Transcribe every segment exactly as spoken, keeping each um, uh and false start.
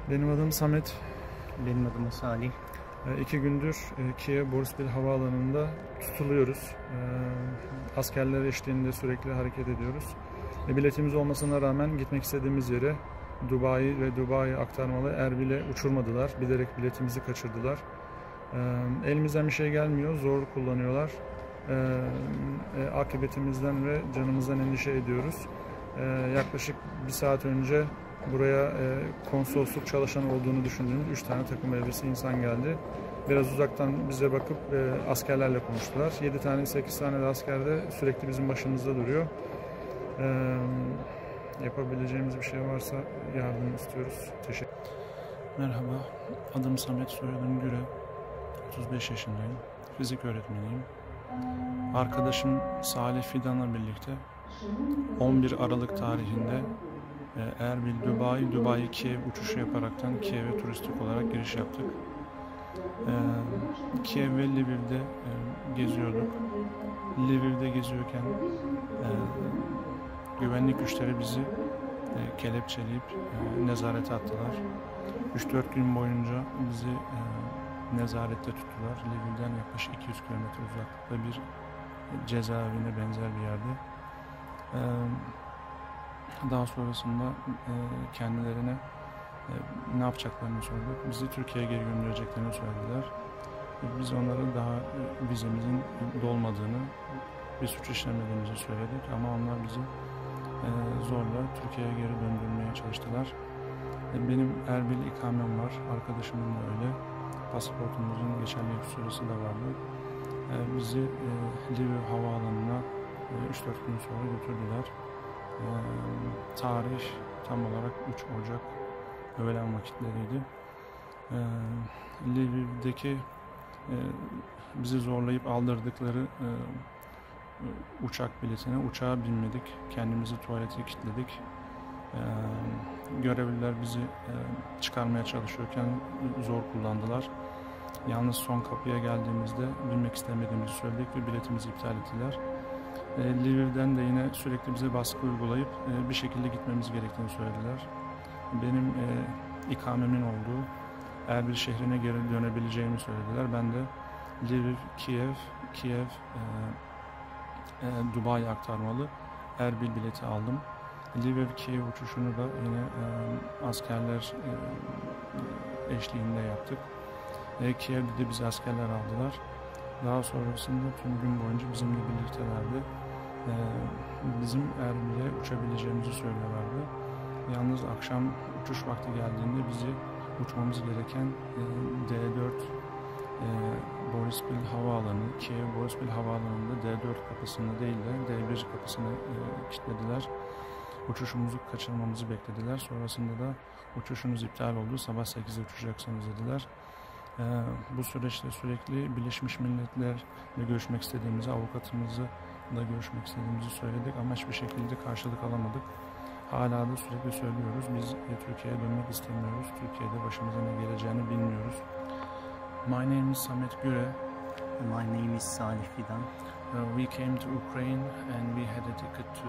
Benim adım Samet. Benim adım Salih. İki gündür Kiev Boryspil Havaalanı'nda tutuluyoruz. Askerler eşliğinde sürekli hareket ediyoruz. Biletimiz olmasına rağmen gitmek istediğimiz yere Dubai ve Dubai aktarmalı Erbil'e uçurmadılar. Bilerek biletimizi kaçırdılar. Elimizden bir şey gelmiyor, zor kullanıyorlar. Akıbetimizden ve canımızdan endişe ediyoruz. Yaklaşık bir saat önce buraya e, konsolosluk çalışan olduğunu düşündüğümüz üç tane takım elbiseli insan geldi. Biraz uzaktan bize bakıp e, askerlerle konuştular. yedi tane sekiz tane de asker de sürekli bizim başımızda duruyor. E, yapabileceğimiz bir şey varsa yardım istiyoruz. Teşekkür ederim. Merhaba, adım Samet, soyadım Güre. otuz beş yaşındayım. Fizik öğretmeniyim. Arkadaşım Salih Fidan'la birlikte on bir Aralık tarihinde Erbil, Dubai, Dubai, Kiev uçuşu yaparaktan Kiev'e turistik olarak giriş yaptık. Ee, Kiev ve Lviv'de e, geziyorduk. Lviv'de geziyorken e, güvenlik güçleri bizi e, kelepçeleyip e, nezarete attılar. üç dört gün boyunca bizi e, nezarette tuttular. Lviv'den yaklaşık iki yüz kilometre uzaklıkta bir cezaevine benzer bir yerde. E, Daha sonrasında e, kendilerine e, ne yapacaklarını sorduk. Bizi Türkiye'ye geri göndereceklerini söylediler. E, biz onlara daha e, vizemizin dolmadığını, bir suç işlemediğimizi söyledik ama onlar bizi e, zorla Türkiye'ye geri döndürmeye çalıştılar. E, benim Erbil ikamem var, arkadaşımın da öyle. Pasaportumuzun geçerlilik süresi de vardı. E, bizi e, Lviv Havaalanı'na e, üç dört gün sonra götürdüler. Ee, tarih tam olarak üç Ocak öğlen vakitleriydi. Ee, Lviv'deki e, bizi zorlayıp aldırdıkları e, uçak biletine uçağa binmedik. Kendimizi tuvalete kilitledik. Ee, görevliler bizi e, çıkarmaya çalışıyorken zor kullandılar. Yalnız son kapıya geldiğimizde binmek istemediğimizi söyledik ve biletimizi iptal ettiler. E, Lviv'den de yine sürekli bize baskı uygulayıp e, bir şekilde gitmemiz gerektiğini söylediler. Benim e, ikamemin olduğu Erbil şehrine geri dönebileceğimi söylediler. Ben de Lviv, Kiev, Kiev, e, e, Dubai aktarmalı Erbil bileti aldım. Lviv, Kiev uçuşunu da yine e, askerler e, eşliğinde yaptık. E, Kiev'de de bizi askerler aldılar. Daha sonrasında tüm gün boyunca bizimle birliktelerdi. Ee, bizim Erbil'e uçabileceğimizi söylüyorlardı. Yalnız akşam uçuş vakti geldiğinde bizi uçmamız gereken e, D dört e, Boryspil Havaalanı, Kiev Boryspil Havaalanı'nda D dört kapısında değil de D bir kapısını e, kilitlediler. Uçuşumuzu kaçırmamızı beklediler. Sonrasında da uçuşunuz iptal oldu, sabah sekizde uçacaksınız dediler. Ee, bu süreçte sürekli Birleşmiş Milletler'le görüşmek istediğimizi, avukatımızla da görüşmek istediğimizi söyledik ama hiçbir şekilde karşılık alamadık. Hala da sürekli söylüyoruz. Biz Türkiye'ye dönmek istemiyoruz. Türkiye'de başımıza ne geleceğini bilmiyoruz. My name is Samet Güre. My name is Salih Fidan. Uh, we came to Ukraine and we had a ticket to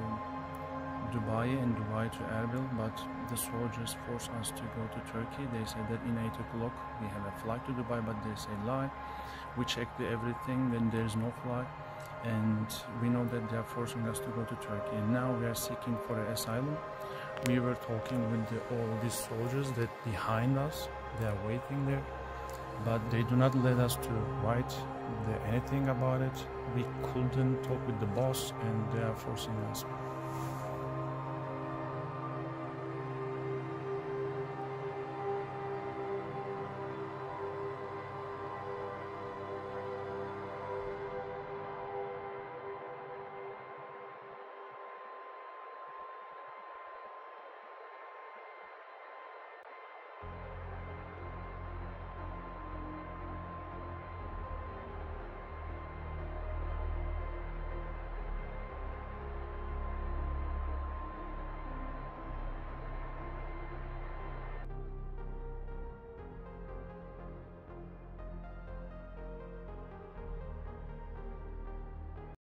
Dubai and Dubai to Erbil, but the soldiers forced us to go to Turkey. They said that in eight o'clock we have a flight to Dubai, but they say lie. We checked everything and there is no flight, and we know that they are forcing us to go to Turkey. And now we are seeking for an asylum. We were talking with the, all these soldiers that behind us, they are waiting there, but they do not let us to write the, anything about it. We couldn't talk with the boss, and they are forcing us.